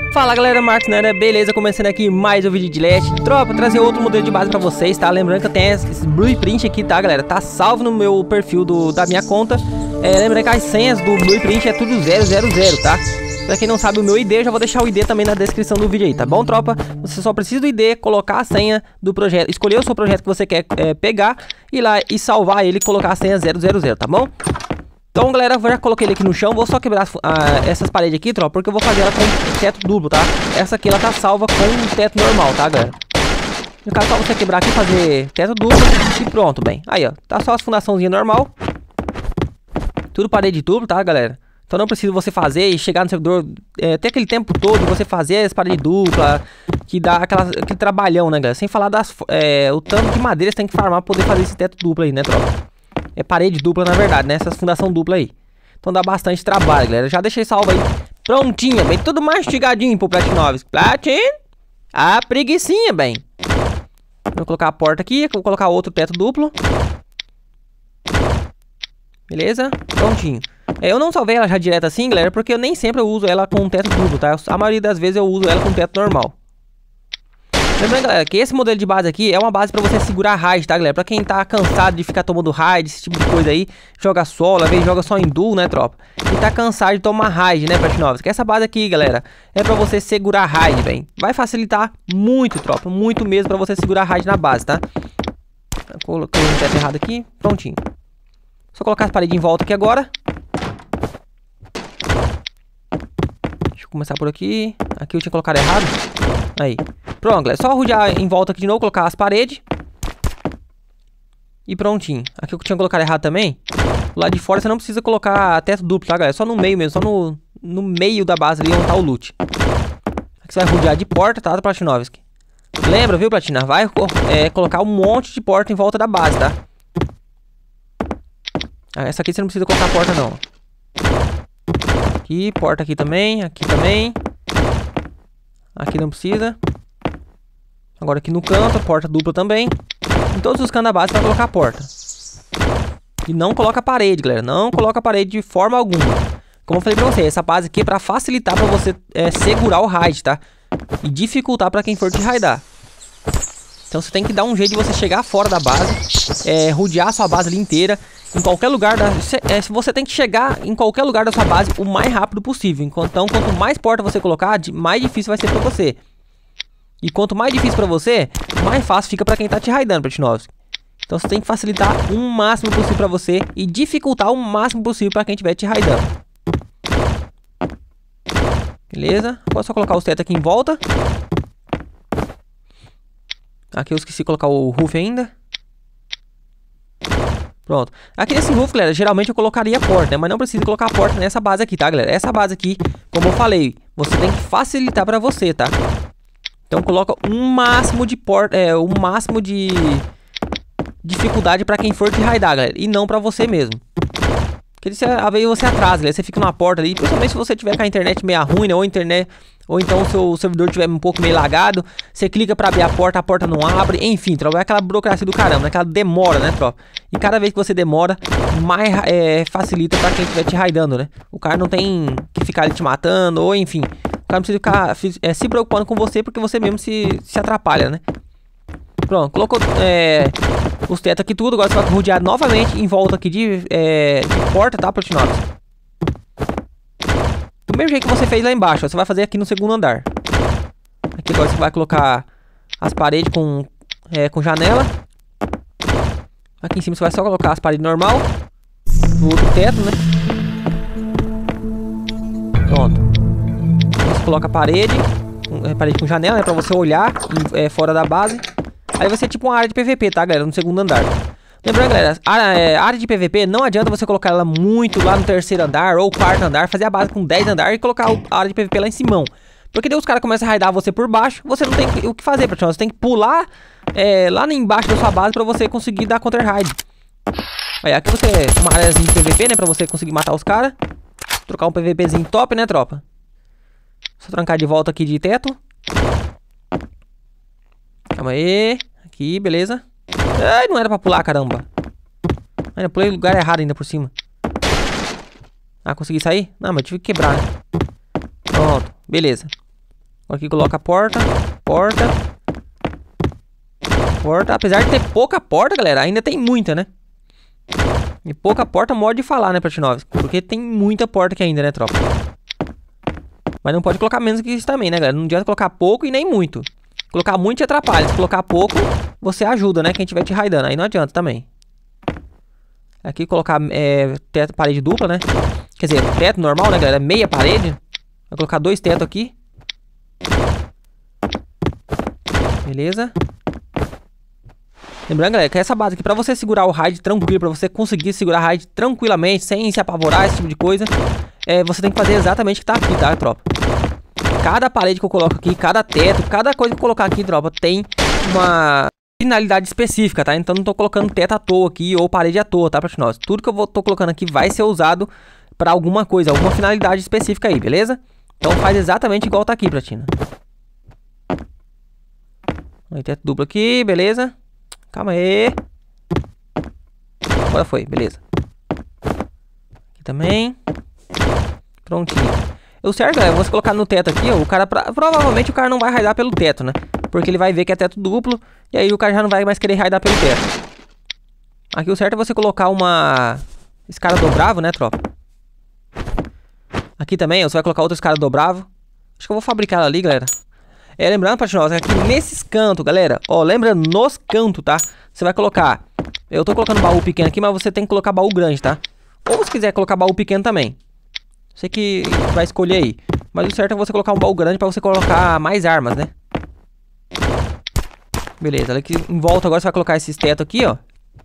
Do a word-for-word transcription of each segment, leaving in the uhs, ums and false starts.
Fala galera, Marcos Nera, beleza? Começando aqui mais um vídeo de Last. Tropa, trazer outro modelo de base pra vocês, tá? Lembrando que eu tenho esse blueprint aqui, tá galera? Tá salvo no meu perfil do, da minha conta. é, Lembrando que as senhas do blueprint é tudo zero zero zero, tá? Pra quem não sabe o meu I D, eu já vou deixar o I D também na descrição do vídeo aí, tá bom, tropa? Você só precisa do I D, colocar a senha do projeto, escolher o seu projeto que você quer é, pegar, ir lá e salvar ele e colocar a senha zero zero zero, tá bom? Então galera, eu já coloquei ele aqui no chão. Vou só quebrar uh, essas paredes aqui, tropa, porque eu vou fazer ela com teto duplo, tá? Essa aqui ela tá salva com teto normal, tá galera? No caso, só você quebrar aqui, fazer teto duplo e pronto, bem. Aí ó, tá só as fundaçãozinhas normal. Tudo parede duplo, tá galera? Então não precisa você fazer e chegar no servidor é, ter aquele tempo todo você fazer as paredes duplas, que dá aquela, aquele trabalhão, né galera? Sem falar das, é, o tanto de madeira que você tem que farmar pra poder fazer esse teto duplo aí, né tropa? É parede dupla na verdade, né? Essas fundação dupla aí. Então dá bastante trabalho, galera. Já deixei salvo aí. Prontinha, bem. Tudo mastigadinho pro Platinovski. Platin. A preguicinha, bem. Vou colocar a porta aqui. Vou colocar outro teto duplo. Beleza? Prontinho. É, eu não salvei ela já direto assim, galera, porque eu nem sempre eu uso ela com teto duplo, tá? A maioria das vezes eu uso ela com teto normal. Lembrando, galera, que esse modelo de base aqui é uma base pra você segurar raid, tá, galera? Pra quem tá cansado de ficar tomando raid, esse tipo de coisa aí, joga solo, às vezes joga só em duo, né, tropa? E tá cansado de tomar raid, né, Platinovski? Que essa base aqui, galera, é pra você segurar raid, bem. Vai facilitar muito, tropa, muito mesmo pra você segurar raid na base, tá? Coloquei um teto errado aqui, prontinho. Só colocar as paredes em volta aqui agora. Deixa eu começar por aqui. Aqui eu tinha colocado errado. Aí. Pronto, galera. Só rodear em volta aqui de novo, colocar as paredes. E prontinho. Aqui eu tinha colocado errado também. Do lado de fora você não precisa colocar teto duplo, tá, galera? Só no meio mesmo, só no, no meio da base ali onde tá o loot. Aqui você vai rodear de porta, tá, Platinovski? Lembra, viu, Platina? Vai é, colocar um monte de porta em volta da base, tá? Ah, essa aqui você não precisa colocar porta, não. Aqui, porta aqui também, aqui também. Aqui não precisa. Agora aqui no canto, porta dupla também. Em todos os cantos da base vai colocar a porta. E não coloca a parede, galera. Não coloca a parede de forma alguma. Como eu falei pra você, essa base aqui é pra facilitar pra você é, segurar o raid, tá? E dificultar pra quem for te raidar. Então você tem que dar um jeito de você chegar fora da base, é, rodear a sua base ali inteira. Em qualquer lugar da, é, você tem que chegar em qualquer lugar da sua base o mais rápido possível. Então quanto mais porta você colocar, mais difícil vai ser pra você. E quanto mais difícil pra você, mais fácil fica pra quem tá te raidando, Platinovski. Então você tem que facilitar o máximo possível pra você e dificultar o máximo possível pra quem estiver te raidando. Beleza? Agora é só colocar os tetos aqui em volta. Aqui eu esqueci de colocar o roof ainda. Pronto. Aqui nesse roof, galera, geralmente eu colocaria a porta, né? Mas não precisa colocar a porta nessa base aqui, tá, galera? Essa base aqui, como eu falei, você tem que facilitar pra você, tá? Então coloca um máximo de porta, é, um máximo de dificuldade pra quem for te raidar, galera. E não pra você mesmo. Porque se às vezes você atrasa, galera, você fica numa porta ali. Principalmente se você tiver com a internet meio ruim, né? Ou internet... Ou então o seu servidor estiver um pouco meio lagado. Você clica pra abrir a porta, a porta não abre. Enfim, tropa, é aquela burocracia do caramba, né? Aquela demora, né, tropa? E cada vez que você demora, mais é, facilita pra quem estiver te raidando, né? O cara não tem que ficar ali te matando, ou enfim. O cara não precisa ficar é, se preocupando com você, porque você mesmo se, se atrapalha, né? Pronto, colocou é, os tetos aqui tudo. Agora você vai rodear novamente em volta aqui de, é, de porta, tá, Platinovski? Do mesmo jeito que você fez lá embaixo, ó, você vai fazer aqui no segundo andar. Aqui agora você vai colocar as paredes com, é, com janela. Aqui em cima você vai só colocar as paredes normal. No outro teto, né? Pronto. Você coloca a parede, é, parede com janela, né? Pra você olhar é, fora da base. Aí vai ser tipo uma área de P V P, tá, galera? No segundo andar. Lembrando, galera, a, é, a área de P V P não adianta você colocar ela muito lá no terceiro andar ou quarto andar, fazer a base com dez andar e colocar a área de P V P lá em cima. Porque daí os caras começam a raidar você por baixo, você não tem o que fazer, pessoal. Você tem que pular é, lá embaixo da sua base pra você conseguir dar counter raid. Aí aqui você uma áreazinha de P V P, né, pra você conseguir matar os caras. Trocar um PVPzinho top, né, tropa? Só trancar de volta aqui de teto. Calma aí. Aqui, beleza. Ai, não era pra pular, caramba. Ainda pulei no lugar errado ainda por cima. Ah, consegui sair? Não, mas eu tive que quebrar, né? Pronto, beleza. Aqui coloca a porta. Porta. Porta. Apesar de ter pouca porta, galera, ainda tem muita, né? E pouca porta, modo de falar, né, Pratinovski? Porque tem muita porta aqui ainda, né, tropa? Mas não pode colocar menos que isso também, né, galera? Não adianta colocar pouco e nem muito. Colocar muito te atrapalha. Se colocar pouco, você ajuda, né? Quem tiver te raidando. Aí não adianta também. Aqui colocar é, teto, parede dupla, né? Quer dizer, teto normal, né, galera? Meia parede. Vou colocar dois tetos aqui. Beleza. Lembrando, galera, que essa base aqui, pra você segurar o raid tranquilo, pra você conseguir segurar o raid tranquilamente, sem se apavorar, esse tipo de coisa, é, você tem que fazer exatamente o que tá aqui, tá, tropa? Cada parede que eu coloco aqui, cada teto, cada coisa que eu colocar aqui, tropa, tem uma finalidade específica, tá? Então não tô colocando teto à toa aqui ou parede à toa, tá, Pratinovski? Tudo que eu vou, tô colocando aqui vai ser usado pra alguma coisa, alguma finalidade específica aí, beleza? Então faz exatamente igual tá aqui, Pratina. Aí, teto duplo aqui, beleza? Calma aí. Agora foi, beleza. Aqui também. Prontinho. O certo é você colocar no teto aqui, ó. O cara, pra, provavelmente o cara não vai raidar pelo teto, né? Porque ele vai ver que é teto duplo. E aí o cara já não vai mais querer raidar pelo teto. Aqui o certo é você colocar uma escada dobrável, né, tropa? Aqui também, ó, você vai colocar outra escada dobrável. Acho que eu vou fabricar ela ali, galera. É, lembrando, Pratinovski, aqui nesses cantos, galera, ó, lembra nos cantos, tá? Você vai colocar, eu tô colocando baú pequeno aqui, mas você tem que colocar baú grande, tá? Ou se quiser colocar baú pequeno também. Você que vai escolher aí. Mas o certo é você colocar um baú grande pra você colocar mais armas, né? Beleza, aqui em volta agora você vai colocar esses tetos aqui, ó.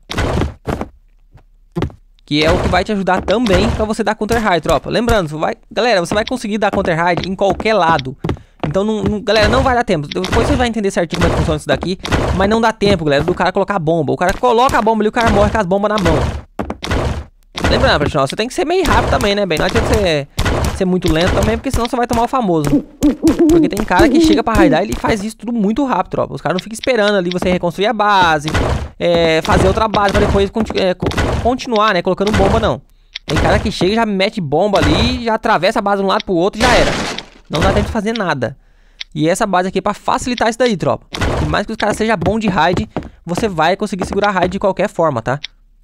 Que é o que vai te ajudar também pra você dar counter raid, tropa. Lembrando, você vai, galera, você vai conseguir dar counter raid em qualquer lado. Então, não, não, galera, não vai dar tempo. Depois você vai entender certinho como é que funciona isso daqui. Mas não dá tempo, galera, do cara colocar a bomba. O cara coloca a bomba ali, o cara morre com as bombas na mão. Lembrando, Pratinovski, você tem que ser meio rápido também, né, bem? Não adianta você ser muito lento também, porque senão você vai tomar o famoso. Porque tem cara que chega pra raidar e ele faz isso tudo muito rápido, tropa. Os caras não ficam esperando ali você reconstruir a base, é, fazer outra base pra depois continu é, continuar, né, colocando bomba, não. Tem cara que chega e já mete bomba ali, já atravessa a base de um lado pro outro e já era. Não dá tempo de fazer nada. E essa base aqui é pra facilitar isso daí, tropa. Por mais que os caras sejam bons de raid, você vai conseguir segurar raid de qualquer forma, tá?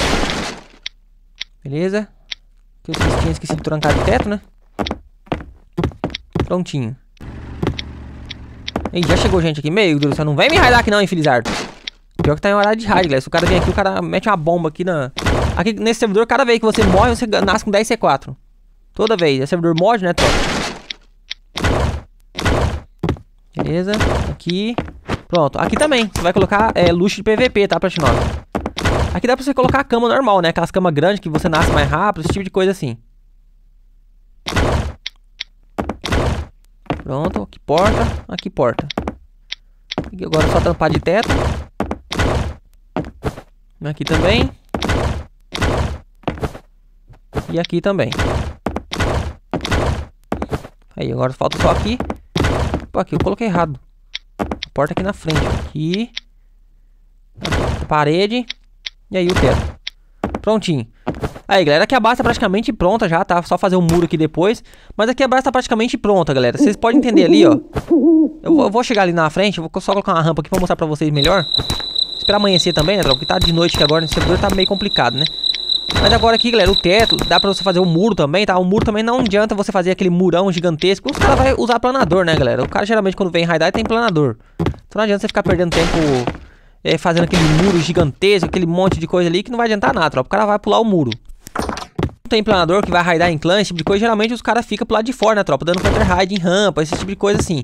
Beleza? Aqui eu tinha esquecido de trancar de teto, né? Prontinho. Ih, já chegou gente aqui. Meu Deus do céu, não vem me raidar aqui não, hein, Felizardo. Pior que tá em horário de raid, galera. Se o cara vem aqui, o cara mete uma bomba aqui na... Aqui nesse servidor, cada vez que você morre, você nasce com dez C quatro. Toda vez. É servidor mod, né, tropa? Beleza, aqui. Pronto, aqui também. Você vai colocar é, luxo de P V P, tá, Pratinovski? Aqui dá pra você colocar a cama normal, né? Aquelas camas grandes que você nasce mais rápido, esse tipo de coisa assim. Pronto, aqui porta, aqui porta. Aqui agora é só tampar de teto. Aqui também. E aqui também. Aí, agora falta só aqui. Pô, aqui eu coloquei errado. A porta aqui na frente. Aqui. A parede. E aí o teto. Prontinho. Aí, galera, aqui a base tá praticamente pronta já, tá? Só fazer um muro aqui depois. Mas aqui a base tá praticamente pronta, galera. Vocês podem entender ali, ó. Eu vou, eu vou chegar ali na frente. Eu vou só colocar uma rampa aqui pra mostrar pra vocês melhor. Esperar amanhecer também, né, tropa? Porque tá de noite aqui agora. Nesse servidor tá meio complicado, né? Mas agora aqui, galera, o teto, dá pra você fazer um muro também, tá? O muro também não adianta você fazer aquele murão gigantesco. Os caras vão usar planador, né, galera? O cara geralmente quando vem raidar tem planador. Então não adianta você ficar perdendo tempo é, fazendo aquele muro gigantesco, aquele monte de coisa ali que não vai adiantar nada, tropa. O cara vai pular o muro. Não tem planador que vai raidar em clã, esse tipo de coisa. Geralmente os caras ficam pro lado de fora, né, tropa? Dando counter raid em rampa, esse tipo de coisa assim.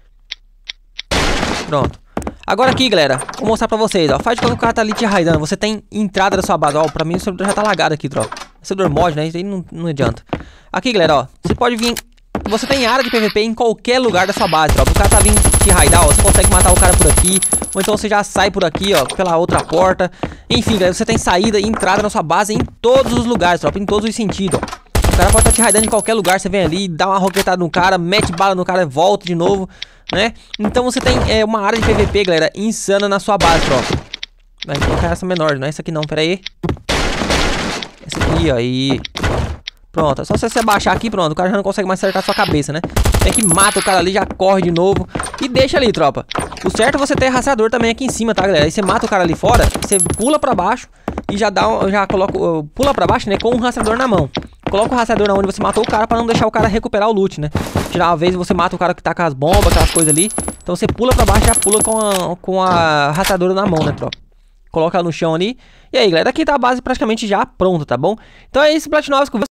Pronto. Agora aqui, galera, vou mostrar pra vocês, ó. Faz de quando o cara tá ali te raidando. Você tem entrada da sua base, ó. Pra mim o servidor já tá lagado aqui, tropa. Servidor mod, né? Isso aí não, não adianta. Aqui, galera, ó. Você pode vir... Você tem área de P V P em qualquer lugar da sua base, tropa. O cara tá vindo te raidar, ó. Você consegue matar o cara por aqui. Ou então você já sai por aqui, ó. Pela outra porta. Enfim, galera, você tem saída e entrada na sua base em todos os lugares, tropa. Em todos os sentidos, ó. O cara pode estar te raidando em qualquer lugar. Você vem ali, dá uma roquetada no cara, mete bala no cara e volta de novo, né? Então você tem é, uma área de P V P, galera, insana na sua base, tropa. Vai colocar essa menor, não é essa aqui não, pera aí. Essa aqui, ó, aí. Pronto, é só você se abaixar aqui, pronto. O cara já não consegue mais acertar a sua cabeça, né? Tem que mata o cara ali, já corre de novo e deixa ali, tropa. O certo é você ter rastreador também aqui em cima, tá, galera? Aí você mata o cara ali fora, você pula pra baixo e já dá um, já coloca, uh, pula pra baixo, né, com um rastreador na mão. Coloca o rastreador na onde você matou o cara pra não deixar o cara recuperar o loot, né? Tirar uma vez você mata o cara que tá com as bombas, aquelas coisas ali. Então você pula pra baixo e já pula com a, com a rastreadora na mão, né, tropa? Coloca ela no chão ali. E aí, galera, aqui tá a base praticamente já pronta, tá bom? Então é isso, Platinovos, com